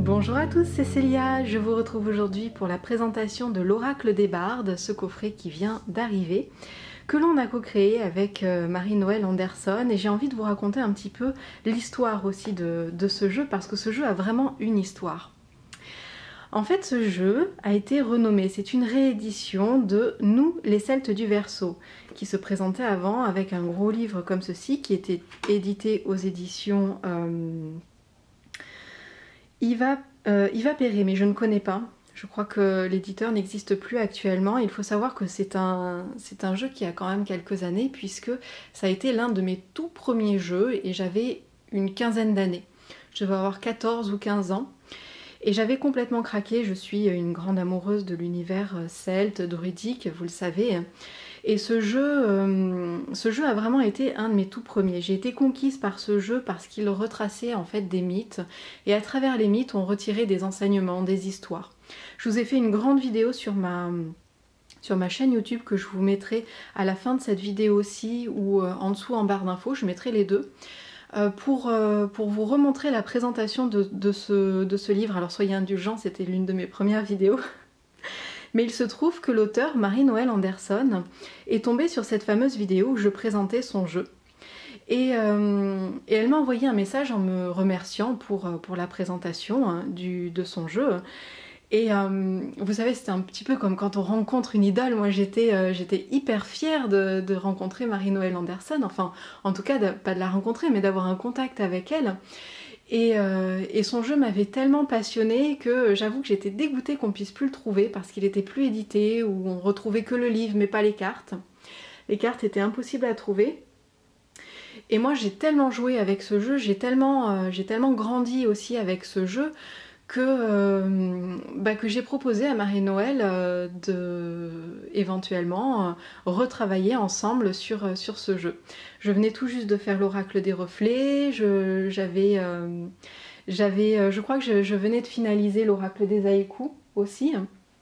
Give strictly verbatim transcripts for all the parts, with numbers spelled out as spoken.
Bonjour à tous, c'est Célia, je vous retrouve aujourd'hui pour la présentation de l'Oracle des Bardes, ce coffret qui vient d'arriver, que l'on a co-créé avec Marie-Noëlle Anderson, et j'ai envie de vous raconter un petit peu l'histoire aussi de, de ce jeu, parce que ce jeu a vraiment une histoire. En fait, ce jeu a été renommé, c'est une réédition de Nous, les Celtes du Verseau, qui se présentait avant avec un gros livre comme ceci, qui était édité aux éditions euh, Yva, euh, Yva Perret, mais je ne connais pas. Je crois que l'éditeur n'existe plus actuellement. Il faut savoir que c'est un, c'est un jeu qui a quand même quelques années, puisque ça a été l'un de mes tout premiers jeux, et j'avais une quinzaine d'années. Je devais avoir quatorze ou quinze ans. Et j'avais complètement craqué, je suis une grande amoureuse de l'univers celte, druidique, vous le savez. Et ce jeu, euh, ce jeu a vraiment été un de mes tout premiers. J'ai été conquise par ce jeu parce qu'il retraçait en fait des mythes. Et à travers les mythes, on retirait des enseignements, des histoires. Je vous ai fait une grande vidéo sur ma, sur ma chaîne YouTube que je vous mettrai à la fin de cette vidéo aussi, ou euh, en dessous en barre d'infos, je mettrai les deux. Euh, pour, euh, pour vous remontrer la présentation de, de, ce, de ce livre. Alors soyez indulgents, c'était l'une de mes premières vidéos. Mais il se trouve que l'auteur, Marie-Noëlle Anderson, est tombée sur cette fameuse vidéo où je présentais son jeu. Et, euh, et elle m'a envoyé un message en me remerciant pour, pour la présentation hein, du, de son jeu. Et euh, vous savez, c'était un petit peu comme quand on rencontre une idole. Moi, j'étais euh, j'étais hyper fière de, de rencontrer Marie-Noëlle Anderson. Enfin, en tout cas, de, pas de la rencontrer, mais d'avoir un contact avec elle. Et, euh, et son jeu m'avait tellement passionnée que j'avoue que j'étais dégoûtée qu'on puisse plus le trouver parce qu'il était plus édité, ou on retrouvait que le livre, mais pas les cartes. Les cartes étaient impossibles à trouver. Et moi, j'ai tellement joué avec ce jeu, j'ai tellement, euh, j'ai tellement grandi aussi avec ce jeu, que, euh, bah, que j'ai proposé à Marie-Noëlle euh, de éventuellement euh, retravailler ensemble sur, euh, sur ce jeu. Je venais tout juste de faire l'Oracle des Reflets, je, j'avais, euh, j'avais, euh, je crois que je, je venais de finaliser l'Oracle des Haïkus aussi.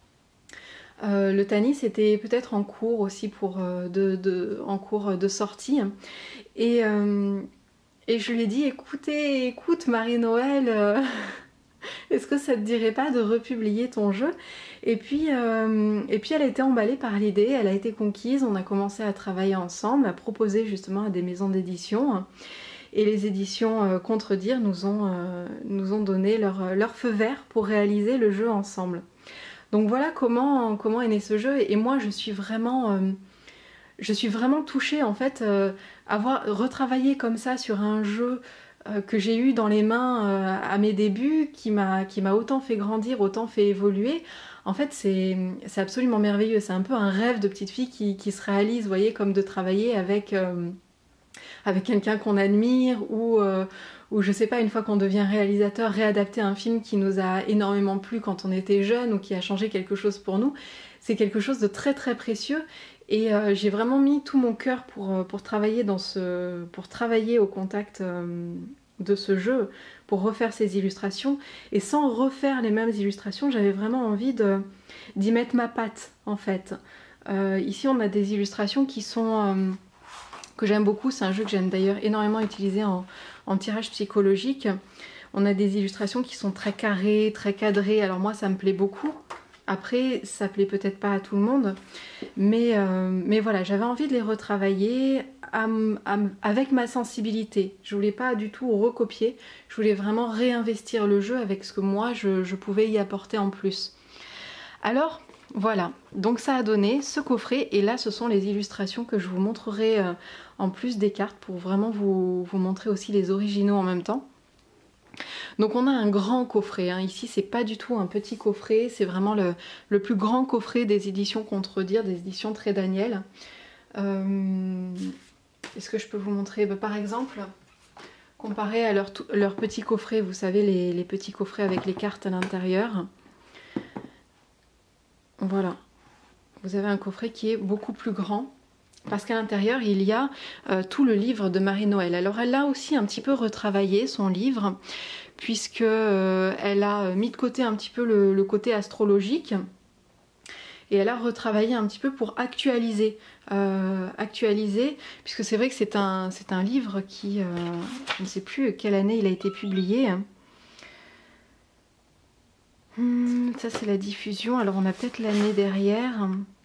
Euh, le Tanis était peut-être en cours aussi, pour, euh, de, de, en cours de sortie. Et, euh, et je lui ai dit, écoutez, écoute Marie-Noëlle, euh, est-ce que ça te dirait pas de republier ton jeu? Et puis, euh, et puis elle a été emballée par l'idée, elle a été conquise, on a commencé à travailler ensemble, à proposer justement à des maisons d'édition. Et les éditions euh, Contredire nous ont, euh, nous ont donné leur, leur feu vert pour réaliser le jeu ensemble. Donc voilà comment, comment est né ce jeu. Et moi je suis vraiment... Euh, je suis vraiment touchée en fait, euh, avoir retravaillé comme ça sur un jeu euh, que j'ai eu dans les mains euh, à mes débuts, qui m'a qui m'a autant fait grandir, autant fait évoluer. En fait, c'est c'est absolument merveilleux. C'est un peu un rêve de petite fille qui, qui se réalise, vous voyez, comme de travailler avec, euh, avec quelqu'un qu'on admire, ou, euh, ou je sais pas, une fois qu'on devient réalisateur, réadapter un film qui nous a énormément plu quand on était jeune, ou qui a changé quelque chose pour nous. C'est quelque chose de très très précieux. Et euh, j'ai vraiment mis tout mon cœur pour, pour, travailler dans ce, pour travailler au contact euh, de ce jeu, pour refaire ces illustrations. Et sans refaire les mêmes illustrations, j'avais vraiment envie de, d'y mettre ma patte, en fait. Euh, ici, on a des illustrations qui sont... Euh, que j'aime beaucoup. C'est un jeu que j'aime d'ailleurs énormément utiliser en, en tirage psychologique. On a des illustrations qui sont très carrées, très cadrées. Alors moi, ça me plaît beaucoup. Après, ça plaît peut-être pas à tout le monde, mais, euh, mais voilà, j'avais envie de les retravailler à, à, avec ma sensibilité. Je voulais pas du tout recopier, je voulais vraiment réinvestir le jeu avec ce que moi je, je pouvais y apporter en plus. Alors voilà, donc ça a donné ce coffret, et là ce sont les illustrations que je vous montrerai euh, en plus des cartes, pour vraiment vous, vous montrer aussi les originaux en même temps. Donc on a un grand coffret, hein. Ici c'est pas du tout un petit coffret, c'est vraiment le, le plus grand coffret des éditions Contredire, des éditions Trait Daniel. Euh, Est-ce que je peux vous montrer, bah, par exemple, comparé à leur, leur petit coffret, vous savez, les, les petits coffrets avec les cartes à l'intérieur. Voilà, vous avez un coffret qui est beaucoup plus grand, parce qu'à l'intérieur il y a euh, tout le livre de Marie-Noëlle. Alors elle a aussi un petit peu retravaillé son livre, puisque euh, elle a mis de côté un petit peu le, le côté astrologique, et elle a retravaillé un petit peu pour actualiser, euh, actualiser, puisque c'est vrai que c'est un, c'est un livre qui, euh, je ne sais plus quelle année il a été publié. Hum, ça c'est la diffusion, alors on a peut-être l'année derrière.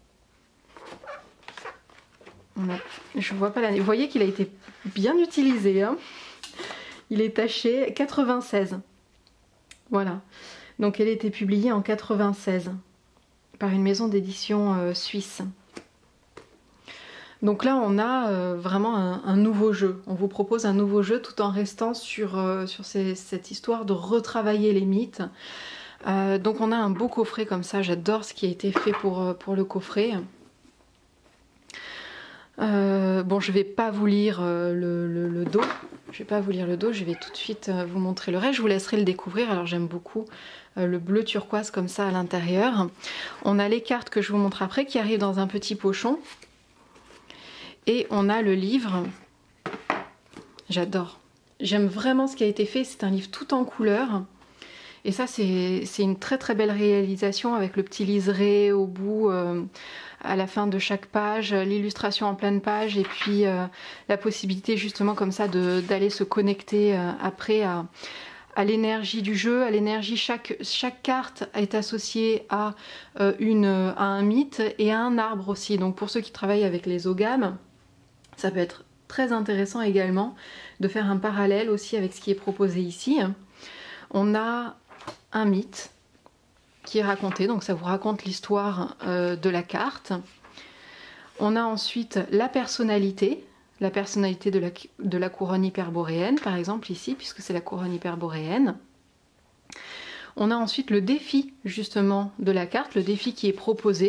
On a... Je vois pas l'année. Vous voyez qu'il a été bien utilisé, hein. Il est taché quatre-vingt-seize. Voilà. Donc elle a été publiée en quatre-vingt-seize par une maison d'édition euh, suisse. Donc là on a euh, vraiment un, un nouveau jeu. On vous propose un nouveau jeu tout en restant sur, euh, sur ces, cette histoire de retravailler les mythes. Euh, donc on a un beau coffret comme ça. J'adore ce qui a été fait pour, pour le coffret. Euh, bon, je vais pas vous lire euh, le, le, le dos. Je vais pas vous lire le dos, je vais tout de suite euh, vous montrer le reste. Je vous laisserai le découvrir. Alors j'aime beaucoup euh, le bleu turquoise comme ça à l'intérieur. On a les cartes que je vous montre après qui arrivent dans un petit pochon. Et on a le livre. J'adore. J'aime vraiment ce qui a été fait. C'est un livre tout en couleur. Et ça, c'est une très très belle réalisation avec le petit liseré au bout, euh, à la fin de chaque page, l'illustration en pleine page et puis euh, la possibilité justement comme ça d'aller se connecter euh, après à, à l'énergie du jeu, à l'énergie. Chaque, chaque carte est associée à, euh, une, à un mythe et à un arbre aussi. Donc pour ceux qui travaillent avec les ogames, ça peut être très intéressant également de faire un parallèle aussi avec ce qui est proposé ici. On a un mythe qui est raconté, donc ça vous raconte l'histoire euh, de la carte. On a ensuite la personnalité, la personnalité de la, de la couronne hyperboréenne, par exemple ici, puisque c'est la couronne hyperboréenne. On a ensuite le défi justement de la carte, le défi qui est proposé,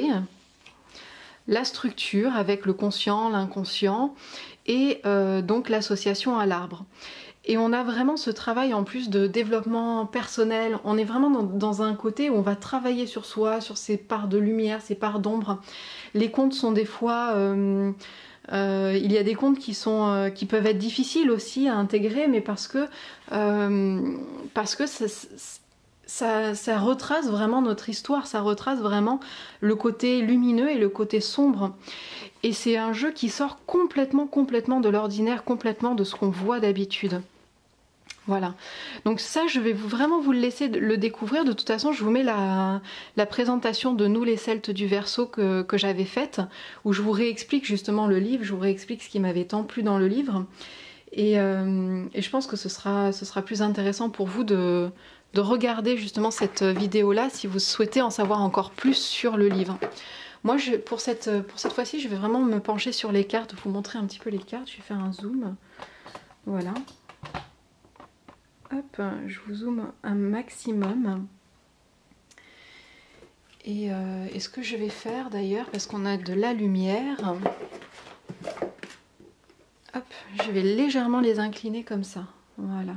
la structure avec le conscient, l'inconscient, et euh, donc l'association à l'arbre. Et on a vraiment ce travail en plus de développement personnel. On est vraiment dans, dans un côté où on va travailler sur soi, sur ses parts de lumière, ses parts d'ombre. Les contes sont des fois... Euh, euh, il y a des contes qui, sont, euh, qui peuvent être difficiles aussi à intégrer, mais parce que, euh, parce que ça, ça, ça retrace vraiment notre histoire, ça retrace vraiment le côté lumineux et le côté sombre. Et c'est un jeu qui sort complètement, complètement de l'ordinaire, complètement de ce qu'on voit d'habitude. Voilà, donc ça je vais vous, vraiment vous le laisser le découvrir. De toute façon je vous mets la, la présentation de Nous les Celtes du Verseau que, que j'avais faite, où je vous réexplique justement le livre, je vous réexplique ce qui m'avait tant plu dans le livre. Et, euh, et je pense que ce sera, ce sera plus intéressant pour vous de, de regarder justement cette vidéo là si vous souhaitez en savoir encore plus sur le livre. Moi je, pour cette, pour cette fois-ci je vais vraiment me pencher sur les cartes, vous montrer un petit peu les cartes, je vais faire un zoom, voilà. Hop, je vous zoome un maximum. Et, euh, et ce que je vais faire d'ailleurs, parce qu'on a de la lumière, hop, je vais légèrement les incliner comme ça. Voilà.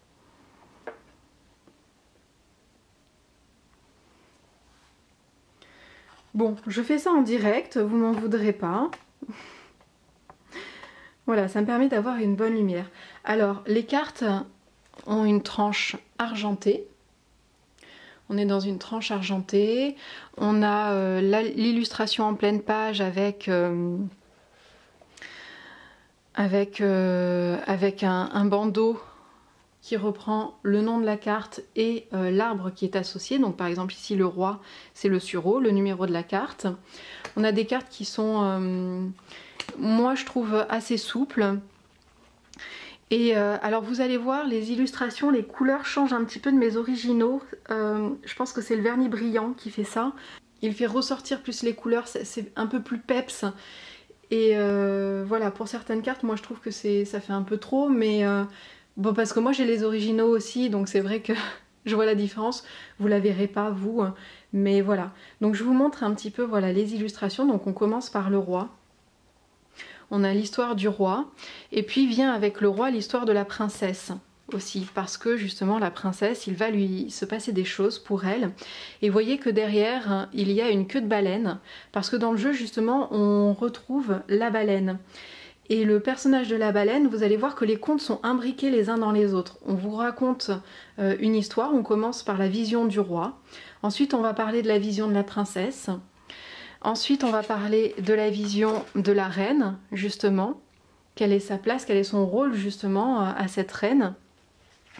Bon, je fais ça en direct, vous m'en voudrez pas. Voilà, ça me permet d'avoir une bonne lumière. Alors, les cartes ont une tranche argentée. On est dans une tranche argentée. On a euh, l'illustration en pleine page avec, euh, avec, euh, avec un, un bandeau qui reprend le nom de la carte et euh, l'arbre qui est associé. Donc par exemple ici le roi, c'est le sureau, le numéro de la carte. On a des cartes qui sont, euh, moi je trouve, assez souples. Et euh, alors vous allez voir, les illustrations, les couleurs changent un petit peu de mes originaux. Euh, je pense que c'est le vernis brillant qui fait ça. Il fait ressortir plus les couleurs, c'est un peu plus peps. Et euh, voilà, pour certaines cartes, moi je trouve que ça fait un peu trop, mais euh, bon, parce que moi j'ai les originaux aussi, donc c'est vrai que je vois la différence. Vous la verrez pas vous, mais voilà. Donc je vous montre un petit peu, voilà, les illustrations. Donc on commence par le roi. On a l'histoire du roi, et puis vient avec le roi l'histoire de la princesse aussi, parce que justement la princesse, il va lui se passer des choses pour elle. Et vous voyez que derrière, il y a une queue de baleine, parce que dans le jeu justement, on retrouve la baleine. Et le personnage de la baleine, vous allez voir que les contes sont imbriqués les uns dans les autres. On vous raconte euh, une histoire, on commence par la vision du roi, ensuite on va parler de la vision de la princesse. Ensuite, on va parler de la vision de la reine, justement. Quelle est sa place, quel est son rôle, justement, à cette reine.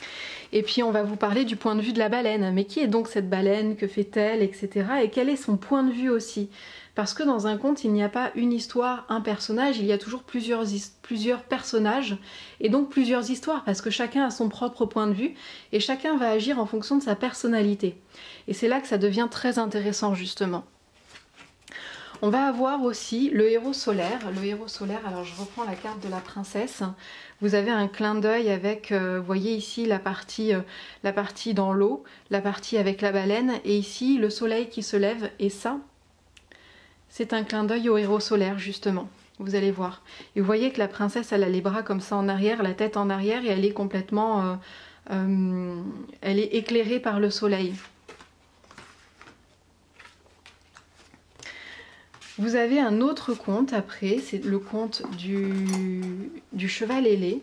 Et puis on va vous parler du point de vue de la baleine. Mais qui est donc cette baleine? Que fait-elle? Etc. Et quel est son point de vue aussi? Parce que dans un conte, il n'y a pas une histoire, un personnage, il y a toujours plusieurs, plusieurs personnages et donc plusieurs histoires parce que chacun a son propre point de vue et chacun va agir en fonction de sa personnalité. Et c'est là que ça devient très intéressant justement. On va avoir aussi le héros solaire. Le héros solaire, alors je reprends la carte de la princesse. Vous avez un clin d'œil avec, euh, vous voyez ici la partie, euh, la partie dans l'eau, la partie avec la baleine et ici le soleil qui se lève et ça, c'est un clin d'œil au héros solaire justement, vous allez voir. Et vous voyez que la princesse, elle a les bras comme ça en arrière, la tête en arrière et elle est complètement... Euh, euh, elle est éclairée par le soleil. Vous avez un autre conte après, c'est le conte du, du cheval ailé.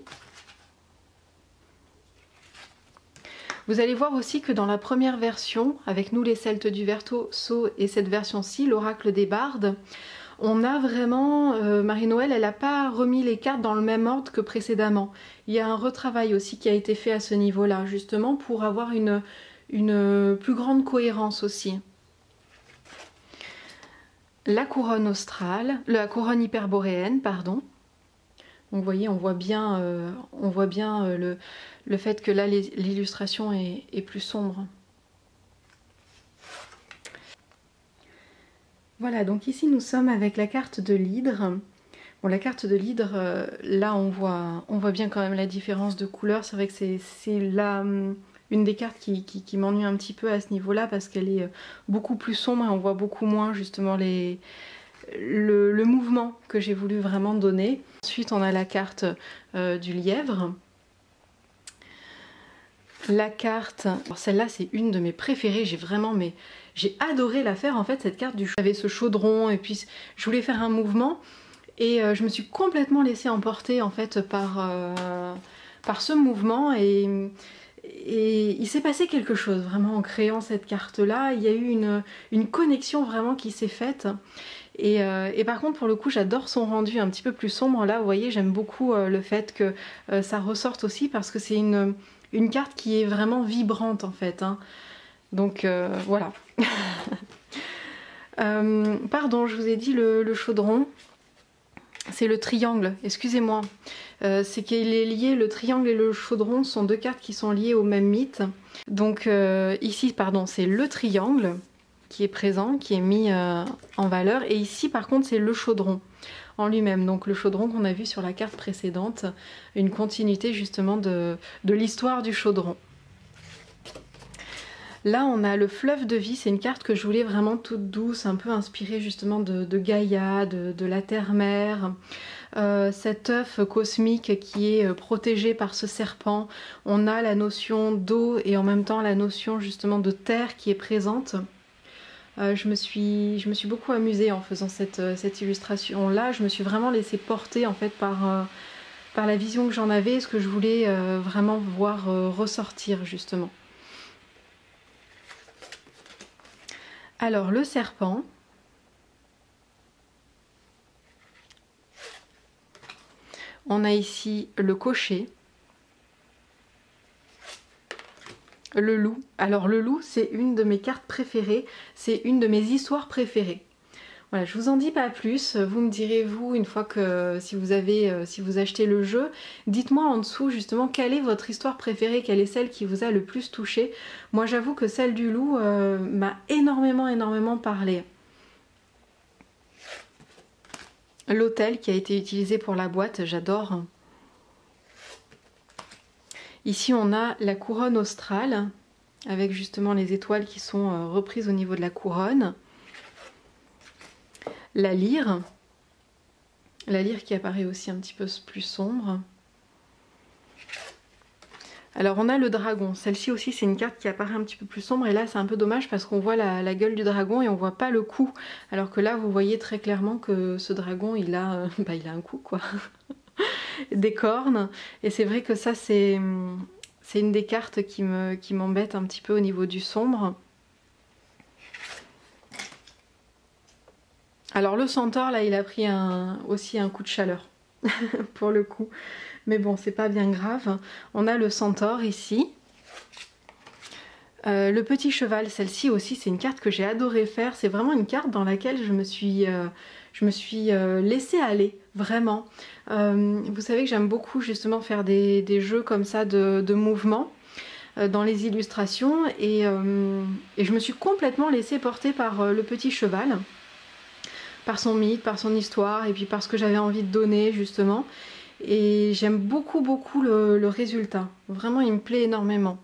Vous allez voir aussi que dans la première version, avec nous les Celtes du Verseau et cette version-ci, l'oracle des bardes, on a vraiment, euh, Marie-Noël, elle n'a pas remis les cartes dans le même ordre que précédemment. Il y a un retravail aussi qui a été fait à ce niveau-là, justement pour avoir une, une plus grande cohérence aussi. La couronne australe, la couronne hyperboréenne, pardon. Donc vous voyez, on voit bien, euh, on voit bien euh, le, le fait que là l'illustration est, est plus sombre. Voilà, donc ici nous sommes avec la carte de l'hydre. Bon, la carte de l'hydre, euh, là on voit, on voit bien quand même la différence de couleur. C'est vrai que c'est là hum, une des cartes qui, qui, qui m'ennuie un petit peu à ce niveau-là parce qu'elle est beaucoup plus sombre et on voit beaucoup moins justement les... Le, le mouvement que j'ai voulu vraiment donner. Ensuite on a la carte euh, du lièvre. La carte, celle-là c'est une de mes préférées, j'ai vraiment, mais j'ai adoré la faire en fait cette carte du cheval. J'avais ce chaudron et puis je voulais faire un mouvement et euh, je me suis complètement laissée emporter en fait par, euh, par ce mouvement et, et il s'est passé quelque chose vraiment en créant cette carte-là. Il y a eu une, une connexion vraiment qui s'est faite. Et, euh, et par contre pour le coup j'adore son rendu un petit peu plus sombre là, vous voyez j'aime beaucoup euh, le fait que euh, ça ressorte aussi parce que c'est une, une carte qui est vraiment vibrante en fait hein. Donc euh, voilà. euh, pardon, je vous ai dit le, le chaudron, c'est le triangle, excusez-moi. Euh, c'est qu'il est lié, le triangle et le chaudron sont deux cartes qui sont liées au même mythe. Donc euh, ici pardon c'est le triangle qui est présent, qui est mis euh, en valeur. Et ici par contre c'est le chaudron en lui-même. Donc le chaudron qu'on a vu sur la carte précédente, une continuité justement de, de l'histoire du chaudron. Là on a le fleuve de vie, c'est une carte que je voulais vraiment toute douce, un peu inspirée justement de, de Gaïa, de, de la terre-mère. Euh, cet œuf cosmique qui est protégé par ce serpent. On a la notion d'eau et en même temps la notion justement de terre qui est présente. Euh, je, me suis, je me suis beaucoup amusée en faisant cette, cette illustration là, je me suis vraiment laissée porter en fait par, euh, par la vision que j'en avais, ce que je voulais euh, vraiment voir euh, ressortir justement. Alors le serpent, on a ici le cocher, le loup. Alors le loup c'est une de mes cartes préférées, c'est une de mes histoires préférées. Voilà, je vous en dis pas plus, vous me direz vous une fois que si vous avez, euh, si vous achetez le jeu, dites-moi en dessous justement quelle est votre histoire préférée, quelle est celle qui vous a le plus touché. Moi j'avoue que celle du loup euh, m'a énormément énormément parlé. L'autel qui a été utilisé pour la boîte, j'adore. Ici on a la couronne australe, avec justement les étoiles qui sont euh, reprises au niveau de la couronne. La lyre, la lyre qui apparaît aussi un petit peu plus sombre. Alors on a le dragon, celle-ci aussi c'est une carte qui apparaît un petit peu plus sombre et là c'est un peu dommage parce qu'on voit la, la gueule du dragon et on voit pas le cou. Alors que là vous voyez très clairement que ce dragon il a, euh, bah, il a un cou quoi. Des cornes et c'est vrai que ça c'est c'est une des cartes qui me qui m'embête un petit peu au niveau du sombre. Alors le centaure là il a pris un, aussi un coup de chaleur pour le coup, mais bon c'est pas bien grave. On a le centaure ici Euh, le petit cheval, celle-ci aussi, c'est une carte que j'ai adoré faire. C'est vraiment une carte dans laquelle je me suis, euh, je me suis euh, laissée aller, vraiment. Euh, vous savez que j'aime beaucoup justement faire des, des jeux comme ça de, de mouvement euh, dans les illustrations. Et, euh, et je me suis complètement laissée porter par euh, le petit cheval, par son mythe, par son histoire, et puis par ce que j'avais envie de donner justement. Et j'aime beaucoup, beaucoup le, le résultat. Vraiment, il me plaît énormément.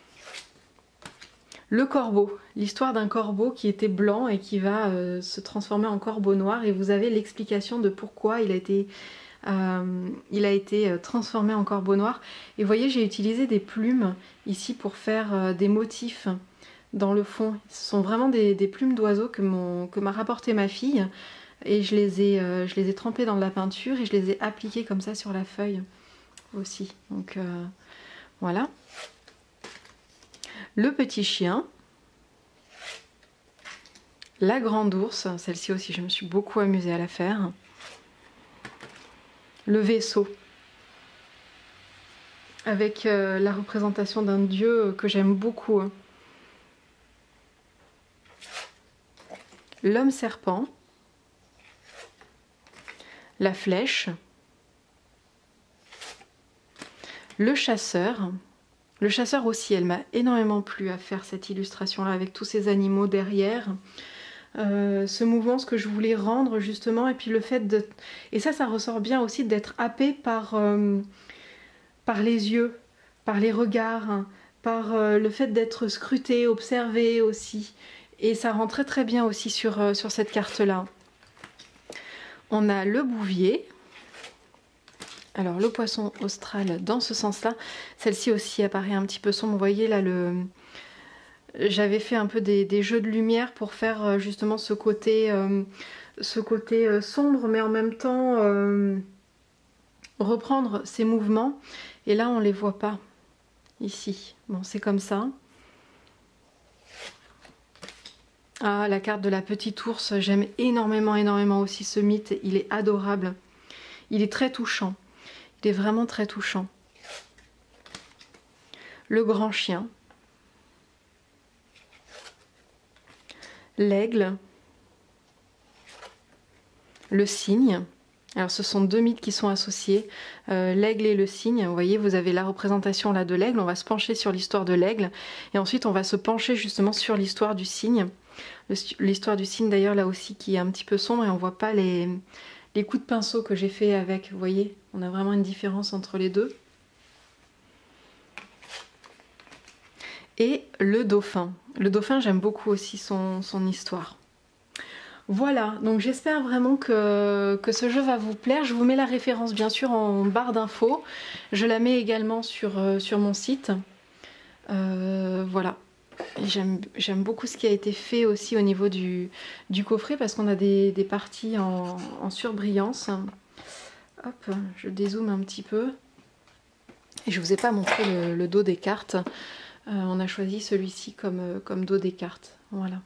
Le corbeau, l'histoire d'un corbeau qui était blanc et qui va euh, se transformer en corbeau noir, et vous avez l'explication de pourquoi il a été, euh, il a été transformé en corbeau noir. Et vous voyez, j'ai utilisé des plumes ici pour faire euh, des motifs dans le fond. Ce sont vraiment des, des plumes d'oiseaux que mon, que m'a rapporté ma fille, et je les ai, euh, je les ai trempées dans de la peinture et je les ai appliquées comme ça sur la feuille aussi. Donc euh, voilà. Le petit chien, la grande ours, celle-ci aussi je me suis beaucoup amusée à la faire, le vaisseau, avec euh, la représentation d'un dieu que j'aime beaucoup, l'homme serpent, la flèche, le chasseur. Le chasseur aussi, elle m'a énormément plu à faire cette illustration là avec tous ces animaux derrière. Euh, ce mouvement, ce que je voulais rendre justement, et puis le fait de... Et ça, ça ressort bien aussi d'être happé par, euh, par les yeux, par les regards, hein, par euh, le fait d'être scruté, observé aussi. Et ça rend très très bien aussi sur, euh, sur cette carte-là. On a le bouvier. Alors le poisson austral dans ce sens-là, celle-ci aussi apparaît un petit peu sombre. Vous voyez là, le... j'avais fait un peu des, des jeux de lumière pour faire justement ce côté, euh, ce côté euh, sombre, mais en même temps euh, reprendre ces mouvements. Et là on les voit pas ici. Bon, c'est comme ça. Ah, la carte de la petite ours, j'aime énormément, énormément aussi ce mythe. Il est adorable. Il est très touchant. Il est vraiment très touchant. Le grand chien. L'aigle. Le cygne. Alors ce sont deux mythes qui sont associés, euh, l'aigle et le cygne. Vous voyez, vous avez la représentation là de l'aigle. On va se pencher sur l'histoire de l'aigle. Et ensuite on va se pencher justement sur l'histoire du cygne. L'histoire du cygne d'ailleurs là aussi qui est un petit peu sombre et on voit pas les... les coups de pinceau que j'ai fait avec, vous voyez, on a vraiment une différence entre les deux. Et le dauphin. Le dauphin, j'aime beaucoup aussi son, son histoire. Voilà, donc j'espère vraiment que, que ce jeu va vous plaire. Je vous mets la référence bien sûr en barre d'infos. Je la mets également sur, euh, sur mon site. Euh, voilà. J'aime beaucoup ce qui a été fait aussi au niveau du, du coffret parce qu'on a des, des parties en, en surbrillance. Hop, je dézoome un petit peu. Et je ne vous ai pas montré le, le dos des cartes. Euh, on a choisi celui-ci comme, comme dos des cartes. Voilà.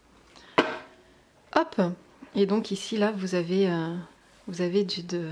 Hop. Et donc ici, là, vous avez, euh, vous avez du... De,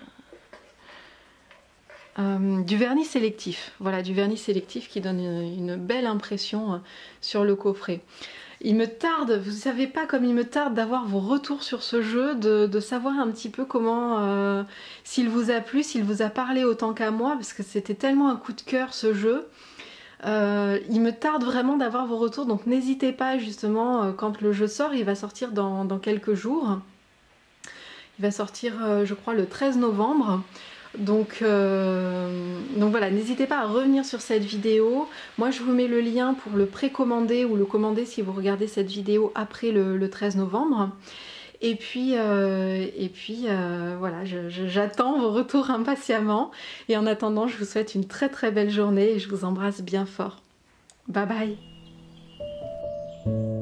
Euh, du vernis sélectif, voilà, du vernis sélectif qui donne une, une belle impression euh, sur le coffret. Il me tarde, vous savez pas comme il me tarde d'avoir vos retours sur ce jeu, de, de savoir un petit peu comment, euh, s'il vous a plu, s'il vous a parlé autant qu'à moi, parce que c'était tellement un coup de cœur ce jeu. Euh, il me tarde vraiment d'avoir vos retours, donc n'hésitez pas justement, euh, quand le jeu sort, il va sortir dans, dans quelques jours. Il va sortir, euh, je crois, le treize novembre. Donc, euh, donc voilà, n'hésitez pas à revenir sur cette vidéo. Moi je vous mets le lien pour le précommander ou le commander si vous regardez cette vidéo après le, le treize novembre. Et puis, euh, et puis euh, voilà, j'attends vos retours impatiemment. Et en attendant, je vous souhaite une très très belle journée et je vous embrasse bien fort. Bye bye.